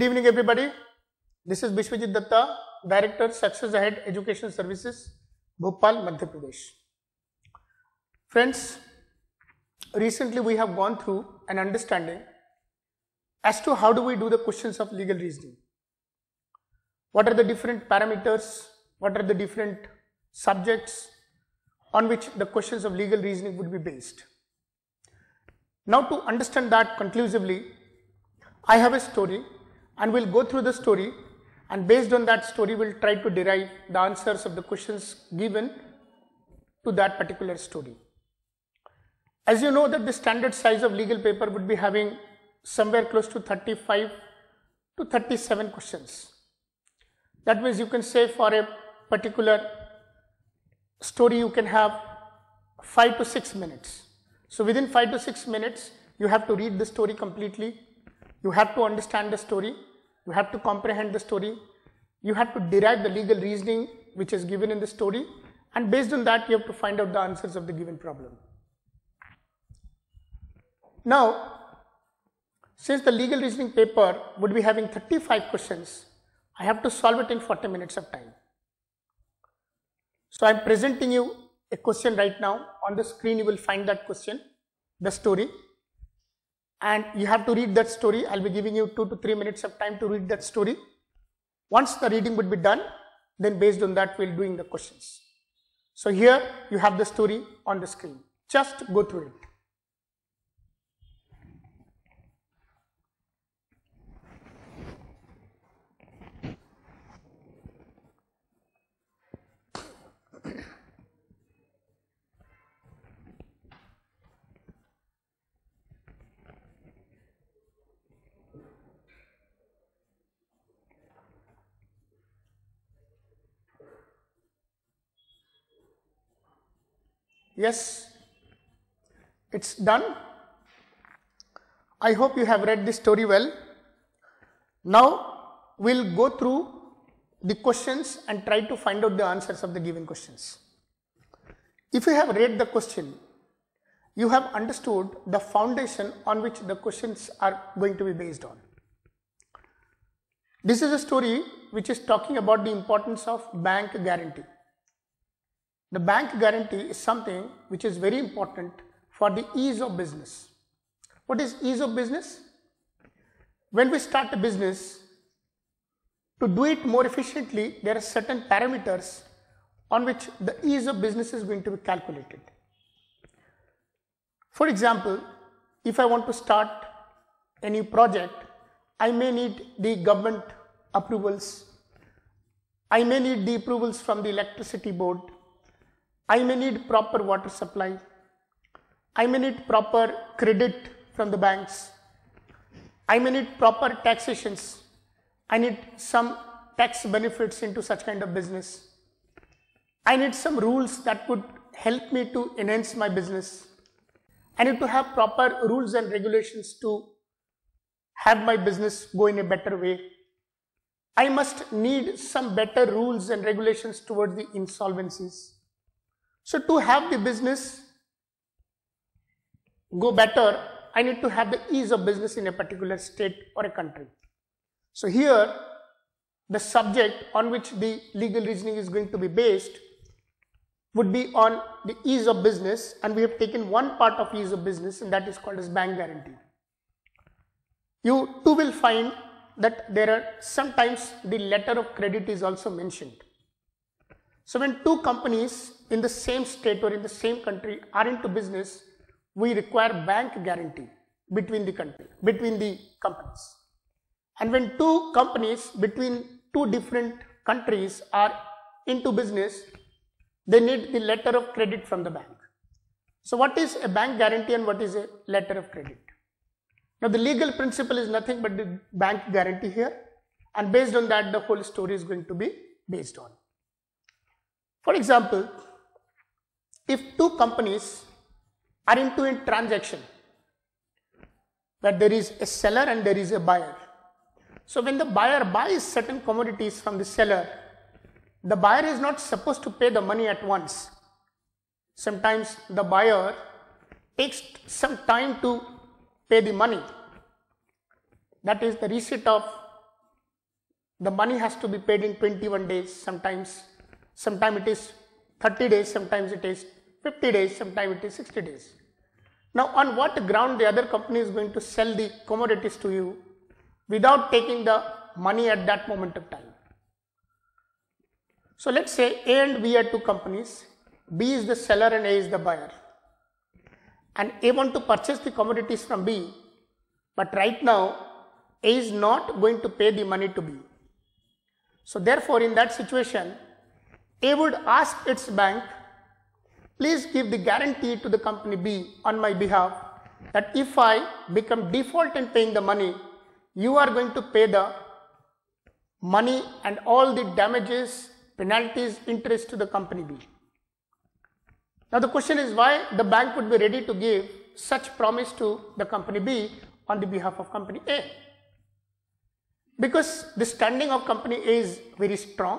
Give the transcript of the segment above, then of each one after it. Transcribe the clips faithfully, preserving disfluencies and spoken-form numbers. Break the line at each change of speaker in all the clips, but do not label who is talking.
Good evening, everybody. This is Bishwajit Datta, Director, Success Ahead Education Services, Bhopal, Madhya Pradesh. Friends, recently we have gone through an understanding as to how do we do the questions of legal reasoning. What are the different parameters, what are the different subjects on which the questions of legal reasoning would be based. Now, to understand that conclusively, I have a story and we'll go through the story, and based on that story we'll try to derive the answers of the questions given to that particular story. As you know that the standard size of legal paper would be having somewhere close to thirty-five to thirty-seven questions. That means you can say for a particular story you can have five to six minutes. So within five to six minutes you have to read the story completely, you have to understand the story, you have to comprehend the story, you have to derive the legal reasoning which is given in the story, and based on that you have to find out the answers of the given problem. Now, since the legal reasoning paper would be having thirty-five questions, I have to solve it in forty minutes of time. So I am presenting you a question right now. On the screen you will find that question, the story, and you have to read that story. I will be giving you two to three minutes of time to read that story. Once the reading would be done, then based on that we will be doing the questions. So here you have the story on the screen. Just go through it. Yes, it's done. I hope you have read this story well. Now we'll go through the questions and try to find out the answers of the given questions. If you have read the question, you have understood the foundation on which the questions are going to be based on. This is a story which is talking about the importance of bank guarantee. The bank guarantee is something which is very important for the ease of business. What is ease of business? When we start a business, to do it more efficiently, there are certain parameters on which the ease of business is going to be calculated. For example, if I want to start a new project, I may need the government approvals, I may need the approvals from the electricity board, I may need proper water supply, I may need proper credit from the banks, I may need proper taxations, I need some tax benefits into such kind of business, I need some rules that would help me to enhance my business, I need to have proper rules and regulations to have my business go in a better way, I must need some better rules and regulations towards the insolvencies. So to have the business go better, I need to have the ease of business in a particular state or a country. So here the subject on which the legal reasoning is going to be based would be on the ease of business, and we have taken one part of ease of business, and that is called as bank guarantee. You too will find that there are sometimes the letter of credit is also mentioned. So when two companies in the same state or in the same country are into business, we require bank guarantee between the country, between the companies. And when two companies between two different countries are into business, they need the letter of credit from the bank. So what is a bank guarantee and what is a letter of credit? Now the legal principle is nothing but the bank guarantee here, and based on that the whole story is going to be based on. For example, if two companies are into a transaction where there is a seller and there is a buyer. So when the buyer buys certain commodities from the seller, the buyer is not supposed to pay the money at once. Sometimes the buyer takes some time to pay the money. That is the receipt of the money has to be paid in twenty-one days, sometimes, sometimes it is thirty days, sometimes it is fifty days, sometimes it is sixty days. Now, on what ground the other company is going to sell the commodities to you without taking the money at that moment of time? So, let us say A and B are two companies, B is the seller and A is the buyer, and A want to purchase the commodities from B, but right now A is not going to pay the money to B. So, therefore, in that situation, A would ask its bank, please give the guarantee to the company B on my behalf that if I become default in paying the money, you are going to pay the money and all the damages, penalties, interest to the company B. Now the question is why the bank would be ready to give such promise to the company B on the behalf of company A? Because the standing of company A is very strong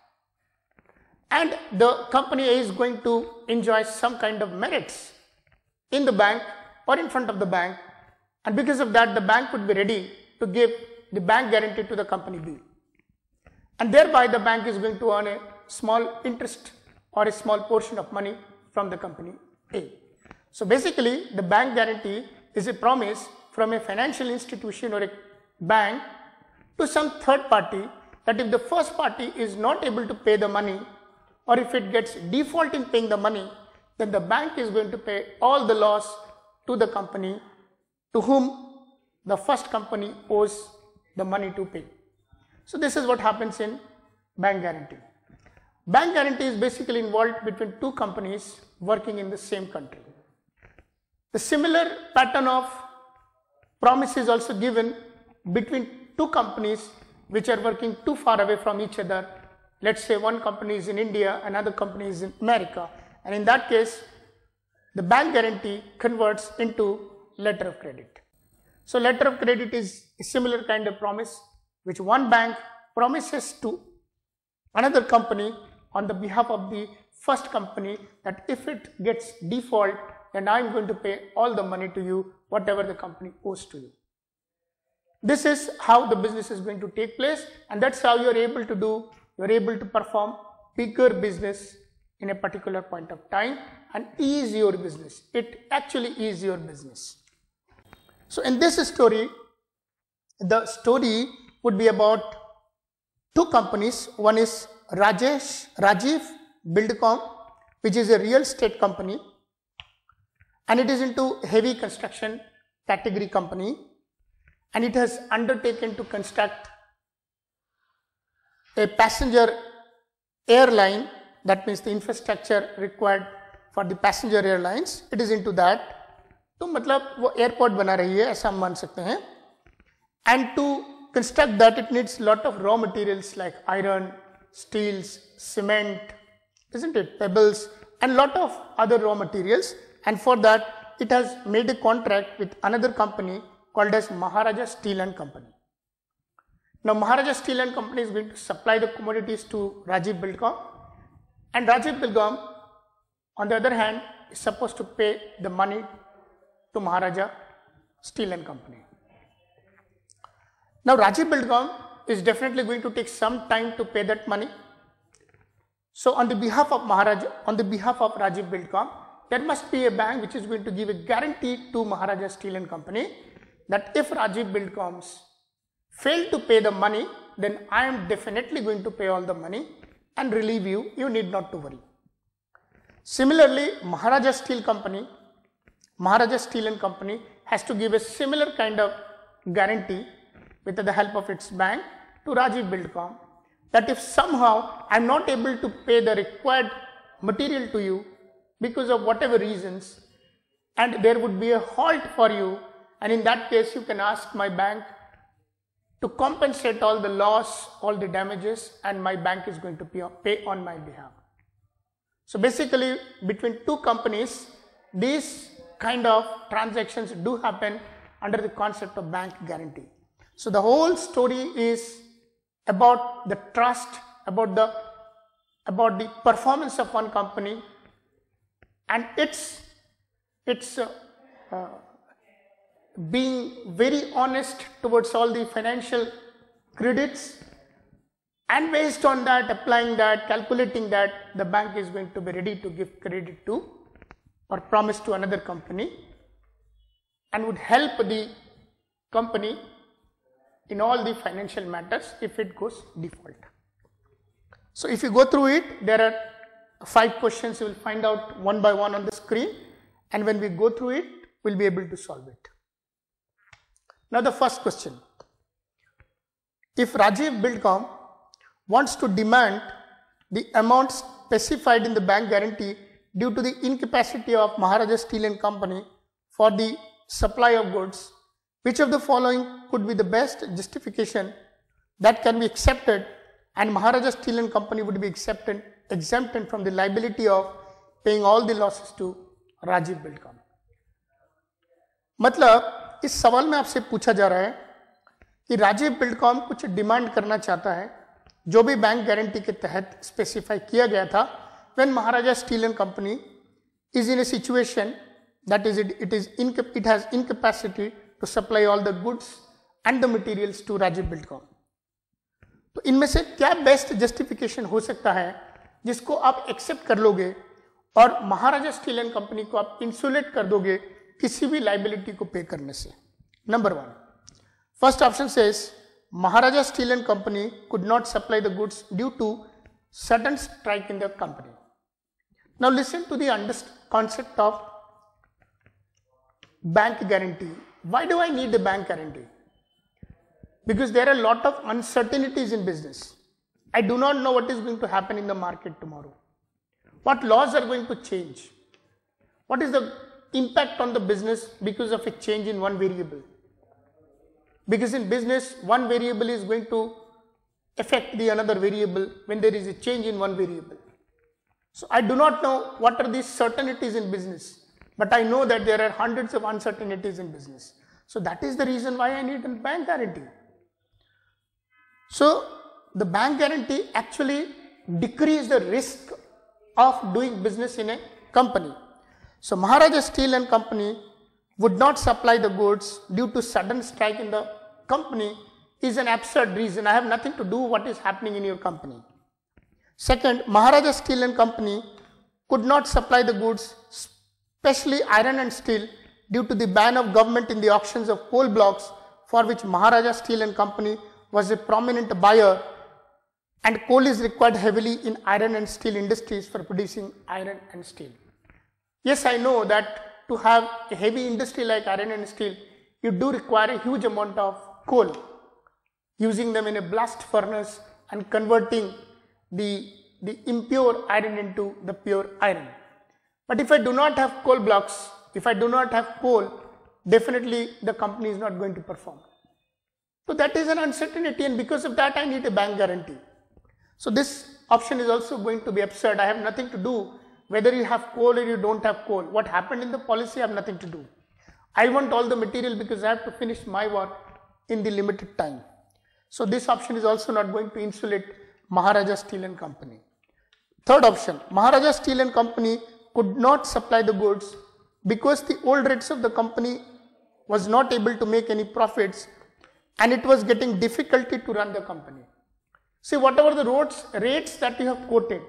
and the company A is going to enjoy some kind of merits in the bank or in front of the bank, and because of that the bank would be ready to give the bank guarantee to the company B, and thereby the bank is going to earn a small interest or a small portion of money from the company A. So basically the bank guarantee is a promise from a financial institution or a bank to some third party that if the first party is not able to pay the money or if it gets default in paying the money, then the bank is going to pay all the loss to the company to whom the first company owes the money to pay. So this is what happens in bank guarantee. Bank guarantee is basically involved between two companies working in the same country. The similar pattern of promise is also given between two companies which are working too far away from each other. Let's say one company is in India, another company is in America, and in that case the bank guarantee converts into letter of credit. So letter of credit is a similar kind of promise which one bank promises to another company on the behalf of the first company that if it gets default, then I am going to pay all the money to you, whatever the company owes to you. This is how the business is going to take place, and that's how you are able to do, you are able to perform bigger business in a particular point of time and ease your business. It actually is your business. So in this story, the story would be about two companies. One is Rajesh, Rajiv Buildcom, which is a real estate company, and it is into heavy construction category company, and it has undertaken to construct a passenger airline, that means the infrastructure required for the passenger airlines, it is into that. तो मतलब वो airport बना रही है ऐसा हम मान सकते हैं, and to construct that it needs lot of raw materials like iron, steels, cement, isn't it, pebbles, and lot of other raw materials, and for that it has made a contract with another company called as Maharaja Steel and Company. Now Maharaja Steel and Company is going to supply the commodities to Rajiv Buildcom, and Rajiv Buildcom on the other hand is supposed to pay the money to Maharaja Steel and Company. Now Rajiv Buildcom is definitely going to take some time to pay that money. So on the behalf of Maharaja, on the behalf of Rajiv Buildcom, there must be a bank which is going to give a guarantee to Maharaja Steel and Company that if Rajiv Buildcoms fail to pay the money, then I am definitely going to pay all the money and relieve you, you need not to worry. Similarly, Maharaja Steel Company, Maharaja Steel and Company has to give a similar kind of guarantee with the help of its bank to Rajiv Buildcom that if somehow I am not able to pay the required material to you because of whatever reasons, and there would be a halt for you, and in that case you can ask my bank to compensate all the loss, all the damages, and my bank is going to pay on my behalf. So basically between two companies, these kind of transactions do happen under the concept of bank guarantee. So the whole story is about the trust, about the about the performance of one company and its its uh, uh, being very honest towards all the financial credits and based on that, applying that, calculating that, the bank is going to be ready to give credit to or promise to another company and would help the company in all the financial matters if it goes default. So if you go through it, there are five questions you will find out one by one on the screen, and when we go through it, we'll be able to solve it. Now the first question, if Rajiv Buildcom wants to demand the amount specified in the bank guarantee due to the incapacity of Maharaja Steel and Company for the supply of goods, which of the following could be the best justification that can be accepted and Maharaja Steel and Company would be accepted, exempted from the liability of paying all the losses to Rajiv Buildcom? मतलब इस सवाल में आपसे पूछा जा रहा है कि राजीव बिल्डकॉम कुछ डिमांड करना चाहता है जो भी बैंक गारंटी के तहत स्पेसिफाई किया गया था when Maharaja Steel and Company is in a situation that is it, it is it has incapacity to supply all the goods and the materials to Rajiv Buildcom. तो इनमें से क्या best justification हो सकता है जिसको आप एक्सेप्ट कर लोगे और महाराजा स्टील एंड कंपनी को आप इंसुलेट कर दोगे किसी भी लाइबिलिटी को पे करने से? Number one, first option says Maharaja Steel and Company could not supply the goods due to sudden strike in the company. Now listen to the concept of bank guarantee. Why do I need a bank guarantee? Because there are a lot of uncertainties in business. I do not know what is going to happen in the market tomorrow. What laws are going to change? What is the impact on the business because of a change in one variable? Because in business, one variable is going to affect the another variable when there is a change in one variable. So I do not know what are these certainties in business, but I know that there are hundreds of uncertainties in business. So that is the reason why I need a bank guarantee. So the bank guarantee actually decreases the risk of doing business in a company. So Maharaja Steel and Company would not supply the goods due to sudden strike in the company is an absurd reason. I have nothing to do what is happening in your company. Second, Maharaja Steel and Company could not supply the goods, especially iron and steel, due to the ban of government in the auctions of coal blocks for which Maharaja Steel and Company was a prominent buyer, and coal is required heavily in iron and steel industries for producing iron and steel. Yes, I know that to have a heavy industry like iron and steel, you do require a huge amount of coal, using them in a blast furnace and converting the, the impure iron into the pure iron. But if I do not have coal blocks, if I do not have coal, definitely the company is not going to perform. So that is an uncertainty, and because of that I need a bank guarantee. So this option is also going to be absurd. I have nothing to do whether you have coal or you don't have coal. What happened in the policy I have nothing to do. I want all the material because I have to finish my work in the limited time. So this option is also not going to insulate Maharaja Steel and Company. Third option, Maharaja Steel and Company could not supply the goods because the old rates of the company was not able to make any profits and it was getting difficulty to run the company. See, whatever the roads, rates that you have quoted,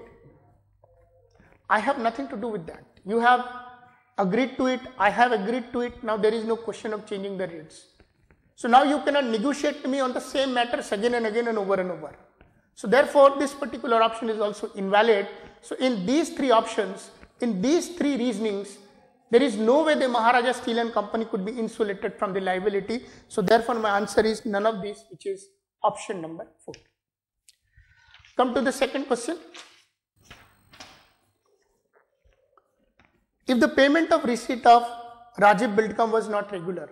I have nothing to do with that. You have agreed to it, I have agreed to it, now there is no question of changing the rates. So now you cannot negotiate me on the same matters again and again and over and over. So therefore this particular option is also invalid. So in these three options, in these three reasonings, there is no way the Maharaja Steel and Company could be insulated from the liability. So therefore my answer is none of these, which is option number four. Come to the second question. If the payment of receipt of Rajiv Buildcom was not regular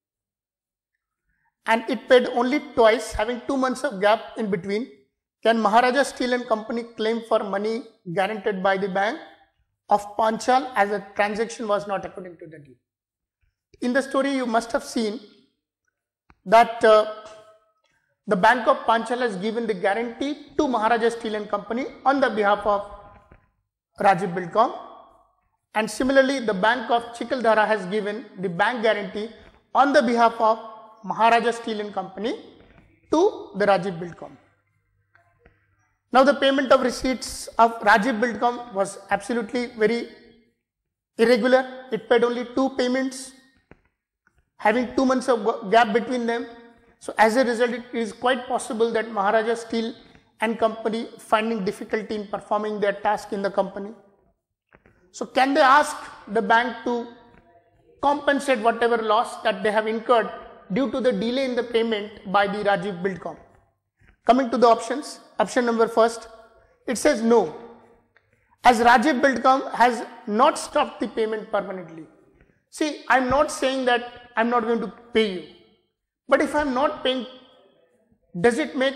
and it paid only twice, having two months of gap in between, can Maharaja Steel and Company claim for money guaranteed by the bank of Panchal as the transaction was not according to the deal? In the story you must have seen that uh, the Bank of Panchal has given the guarantee to Maharaja Steel and Company on the behalf of Rajiv Buildcom, and similarly the Bank of Chikaldhara has given the bank guarantee on the behalf of Maharaja Steel and Company to the Rajiv Buildcom. Now the payment of receipts of Rajiv Buildcom was absolutely very irregular. It paid only two payments, having two months of gap between them. So as a result, it is quite possible that Maharaja Steel and Company finding difficulty in performing their task in the company. So can they ask the bank to compensate whatever loss that they have incurred due to the delay in the payment by the Rajiv Buildcom? Coming to the options, option number first, it says no, as Rajiv Buildcom has not stopped the payment permanently. See, I am not saying that I am not going to pay you, but if I am not paying, does it make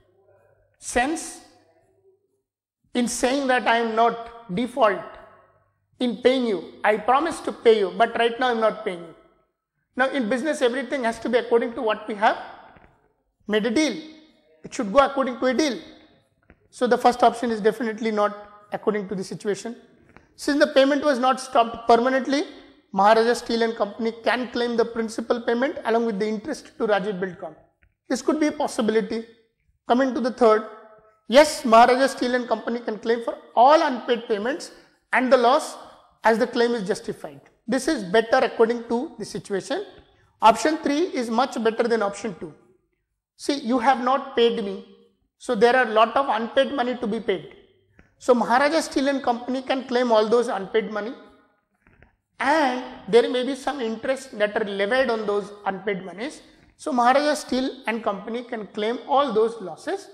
sense in saying that I am not default in paying you? I promise to pay you, but right now I am not paying you. Now in business, everything has to be according to what we have made a deal. It should go according to a deal. So the first option is definitely not according to the situation. Since the payment was not stopped permanently, Maharaja Steel and Company can claim the principal payment along with the interest to Rajiv Buildcom. This could be a possibility. Coming to the third, yes, Maharaja Steel and Company can claim for all unpaid payments and the loss as the claim is justified. This is better according to the situation. Option three is much better than option two. See, you have not paid me, so there are a lot of unpaid money to be paid. So Maharaja Steel and Company can claim all those unpaid money, and there may be some interest that are levied on those unpaid monies. So Maharaja Steel and Company can claim all those losses,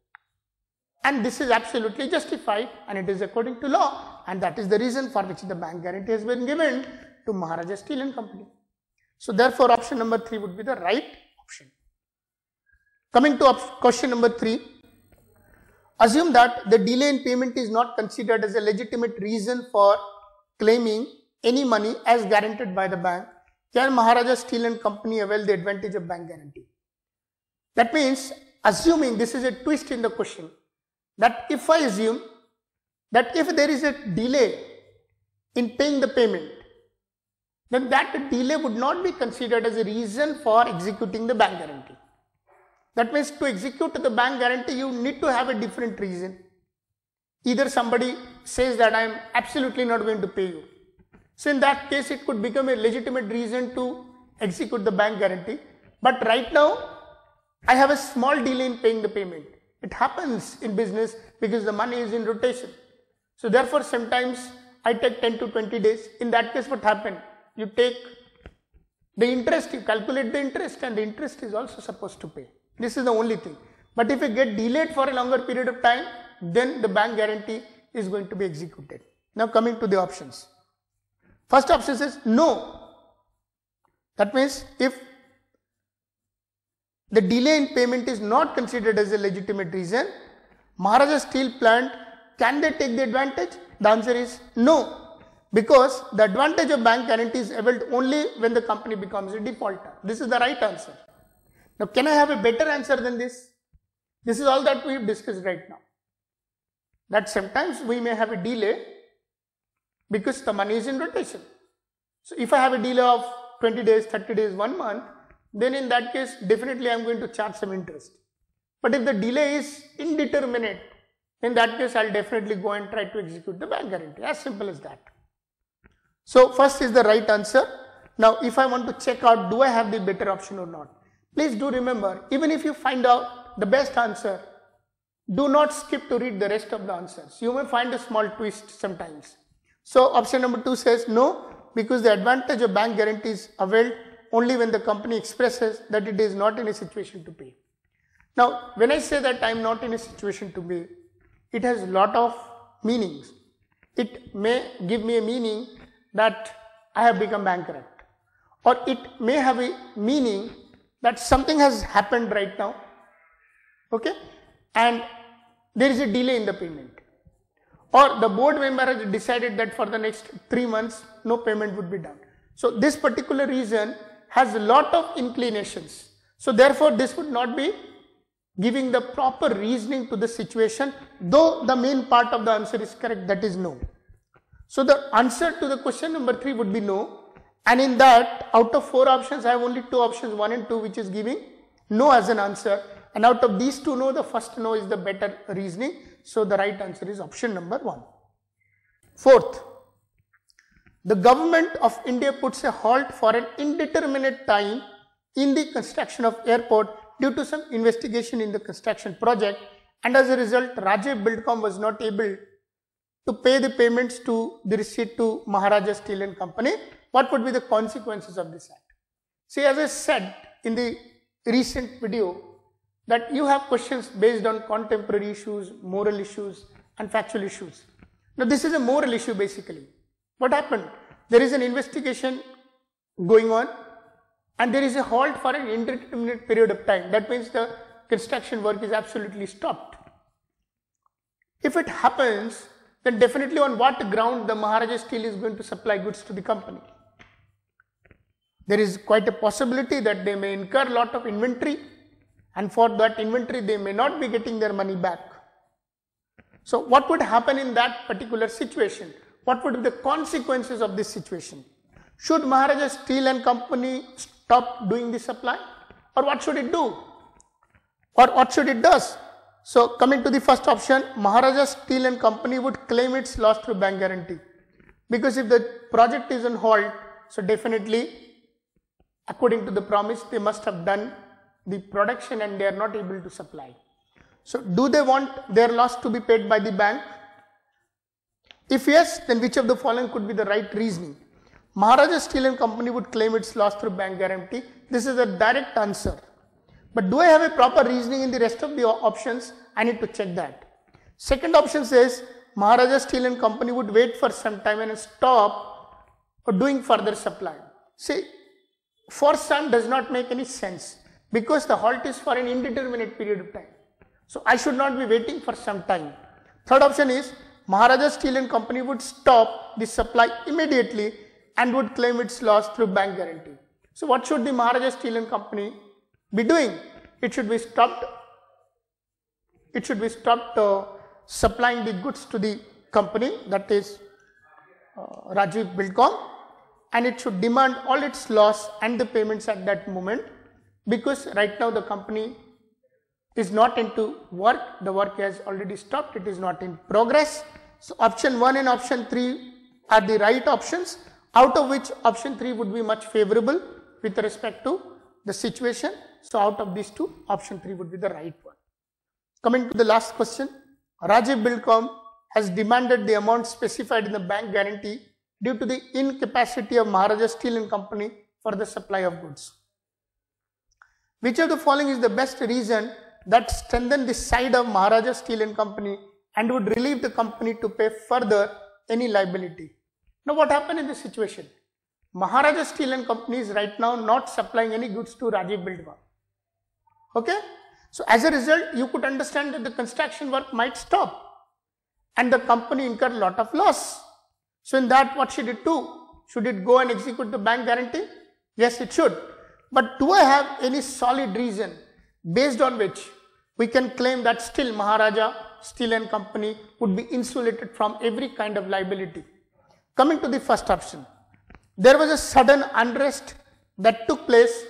and this is absolutely justified and it is according to law, and that is the reason for which the bank guarantee has been given to Maharaja Steel and Company. So therefore option number three would be the right option. Coming to question number three, assume that the delay in payment is not considered as a legitimate reason for claiming any money as guaranteed by the bank. Can Maharaja Steel and Company avail the advantage of bank guarantee? That means, assuming, this is a twist in the question, that if I assume that if there is a delay in paying the payment, then that delay would not be considered as a reason for executing the bank guarantee. That means to execute the bank guarantee, you need to have a different reason. Either somebody says that I am absolutely not going to pay you. So in that case, it could become a legitimate reason to execute the bank guarantee. But right now, I have a small delay in paying the payment. It happens in business because the money is in rotation. So therefore, sometimes I take ten to twenty days. In that case, what happens? You take the interest, you calculate the interest, and the interest is also supposed to pay. This is the only thing. But if you get delayed for a longer period of time, then the bank guarantee is going to be executed. Now coming to the options. First option says no. That means if the delay in payment is not considered as a legitimate reason, Maharaja Steel Plant, can they take the advantage? The answer is no, because the advantage of bank guarantee is availed only when the company becomes a defaulter. This is the right answer. Now, can I have a better answer than this? This is all that we have discussed right now. That sometimes we may have a delay because the money is in rotation. So, if I have a delay of twenty days, thirty days, one month, then in that case, definitely I am going to charge some interest. But if the delay is indeterminate, in that case, I will definitely go and try to execute the bank guarantee. As simple as that. So, first is the right answer. Now, if I want to check out, do I have the better option or not? Please do remember, even if you find out the best answer, do not skip to read the rest of the answers. You may find a small twist sometimes. So option number two says no, because the advantage of bank guarantee is availed only when the company expresses that it is not in a situation to pay. Now, when I say that I am not in a situation to pay, it has a lot of meanings. It may give me a meaning that I have become bankrupt, or it may have a meaning that something has happened right now, okay, and there is a delay in the payment, or the board member has decided that for the next three months no payment would be done. So this particular reason has a lot of inclinations. So therefore this would not be giving the proper reasoning to the situation, though the main part of the answer is correct, that is no. So the answer to the question number three would be no. And in that, out of four options, I have only two options, one and two, which is giving no as an answer. and out of these two no, the first no is the better reasoning. So the right answer is option number one. Fourth, the government of India puts a halt for an indeterminate time in the construction of airport due to some investigation in the construction project, and as a result Rajiv Buildcon was not able to pay the payments to the receipt to Maharaja Steel and Company. What would be the consequences of this act? See, as I said in the recent video, that you have questions based on contemporary issues, moral issues and factual issues. Now this is a moral issue basically. What happened? There is an investigation going on and there is a halt for an indeterminate period of time. That means the construction work is absolutely stopped. If it happens, then definitely on what ground the Maharaja Steel is going to supply goods to the company? There is quite a possibility that they may incur a lot of inventory, and for that inventory they may not be getting their money back. So what would happen in that particular situation? What would be the consequences of this situation? Should Maharaja Steel and Company stop doing the supply, or what should it do, or what should it does? So coming to the first option, Maharaja Steel and Company would claim its loss through bank guarantee, because if the project is on hold, so definitely according to the promise they must have done the production and they are not able to supply. So do they want their loss to be paid by the bank? If yes, then which of the following could be the right reasoning? Maharaja Steel and Company would claim its loss through bank guarantee. This is a direct answer. But do I have a proper reasoning in the rest of the options? I need to check that. Second option says Maharaja Steel and Company would wait for some time and stop doing further supply. See, for some does not make any sense, because the halt is for an indeterminate period of time. So I should not be waiting for some time. Third option is Maharaja Steel and Company would stop the supply immediately and would claim its loss through bank guarantee. So what should the Maharaja Steel and Company be doing? It should be stopped. It should be stopped uh, supplying the goods to the company, that is uh, Rajiv Buildcon, and it should demand all its loss and the payments at that moment, because right now the company is not into work, the work has already stopped, it is not in progress. So option one and option three are the right options, out of which option three would be much favorable with respect to the situation. So out of these two, option three would be the right one. Coming to the last question, Rajiv Buildcon has demanded the amount specified in the bank guarantee due to the incapacity of Maharaja Steel and Company for the supply of goods. Which of the following is the best reason that strengthened the side of Maharaja Steel and Company and would relieve the company to pay further any liability? Now what happened in this situation? Maharaja Steel and Company is right now not supplying any goods to Rajiv Buildcon. Okay? So as a result, you could understand that the construction work might stop and the company incur a lot of loss. So in that, what should it do? Should it go and execute the bank guarantee? Yes, it should. But do I have any solid reason based on which we can claim that still Maharaja Steel and Company would be insulated from every kind of liability? Coming to the first option, there was a sudden unrest that took place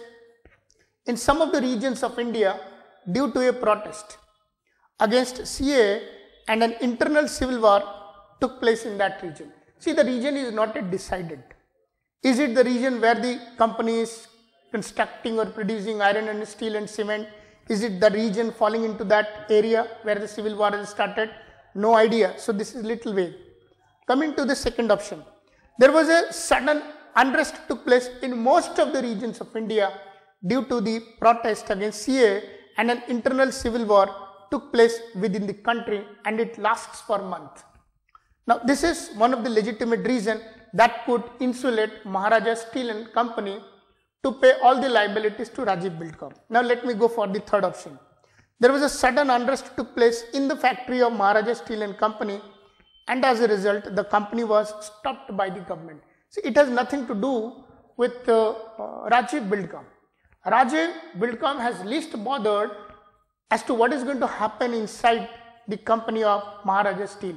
in some of the regions of India due to a protest against C A A, and an internal civil war took place in that region. See, the region is not yet decided. Is it the region where the company is constructing or producing iron and steel and cement? Is it the region falling into that area where the civil war has started? No idea. So this is little vague. Coming to the second option, there was a sudden unrest took place in most of the regions of India due to the protest against C A A, and an internal civil war took place within the country and it lasts for a month. Now this is one of the legitimate reasons that could insulate Maharaja Steel and Company to pay all the liabilities to Rajiv Buildcon. Now let me go for the third option. There was a sudden unrest took place in the factory of Maharaja Steel and Company, and as a result the company was stopped by the government. See, it has nothing to do with uh, uh, Rajiv Buildcon. Rajiv Buildcon has least bothered as to what is going to happen inside the company of Maharaja Steel.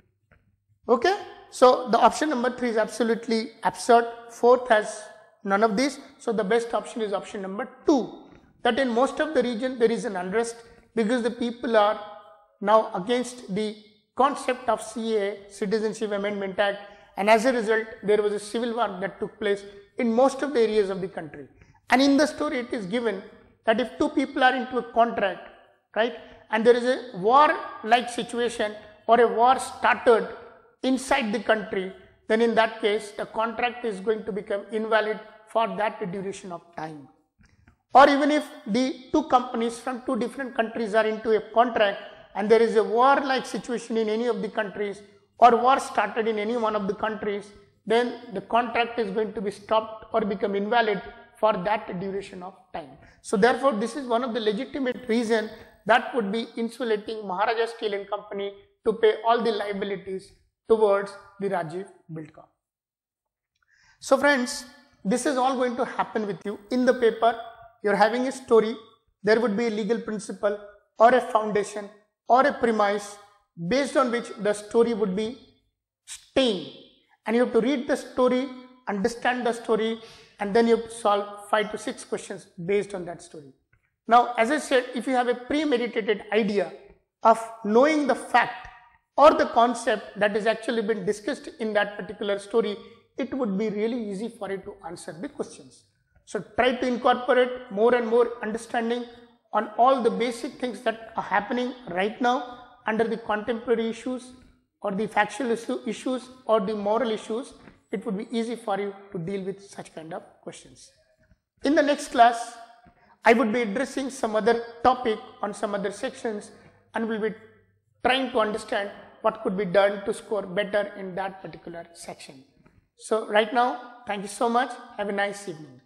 Okay, so the option number three is absolutely absurd. Fourth has none of these, so the best option is option number two. that in most of the region there is an unrest because the people are now against the concept of C A A, Citizenship Amendment Act, and as a result there was a civil war that took place in most of the areas of the country. And in the story it is given that if two people are into a contract, right, and there is a war-like situation or a war started inside the country, then in that case the contract is going to become invalid for that duration of time. Or even if the two companies from two different countries are into a contract and there is a war-like situation in any of the countries or war started in any one of the countries, then the contract is going to be stopped or become invalid for that duration of time. So therefore, this is one of the legitimate reason that would be insulating Maharaja Steel and Company to pay all the liabilities towards the Rajiv Buildcon. So friends, this is all going to happen with you. In the paper, you are having a story, there would be a legal principle or a foundation or a premise based on which the story would be staying. And you have to read the story, understand the story, and then you have to solve five to six questions based on that story. Now, as I said, if you have a premeditated idea of knowing the fact or the concept that is actually been discussed in that particular story, it would be really easy for you to answer the questions. So try to incorporate more and more understanding on all the basic things that are happening right now under the contemporary issues or the factual issue, issues or the moral issues. It would be easy for you to deal with such kind of questions. In the next class, I would be addressing some other topic on some other sections and will be trying to understand what could be done to score better in that particular section. So right now, thank you so much. Have a nice evening.